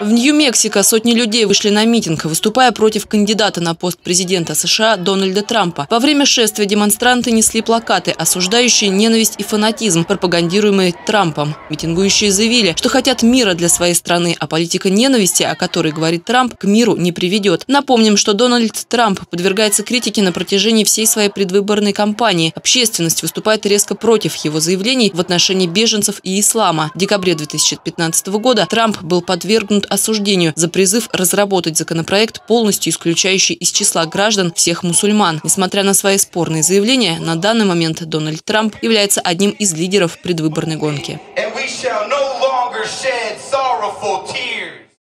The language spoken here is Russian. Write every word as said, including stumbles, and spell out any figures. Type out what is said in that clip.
В Нью-Мексико сотни людей вышли на митинг, выступая против кандидата на пост президента США Дональда Трампа. Во время шествия демонстранты несли плакаты, осуждающие ненависть и фанатизм, пропагандируемые Трампом. Митингующие заявили, что хотят мира для своей страны, а политика ненависти, о которой говорит Трамп, к миру не приведет. Напомним, что Дональд Трамп подвергается критике на протяжении всей своей предвыборной кампании. Общественность выступает резко против его заявлений в отношении беженцев и ислама. В декабре две тысячи пятнадцатого года Трамп был подвергнут осуждению за призыв разработать законопроект, полностью исключающий из числа граждан всех мусульман. Несмотря на свои спорные заявления, на данный момент Дональд Трамп является одним из лидеров предвыборной гонки.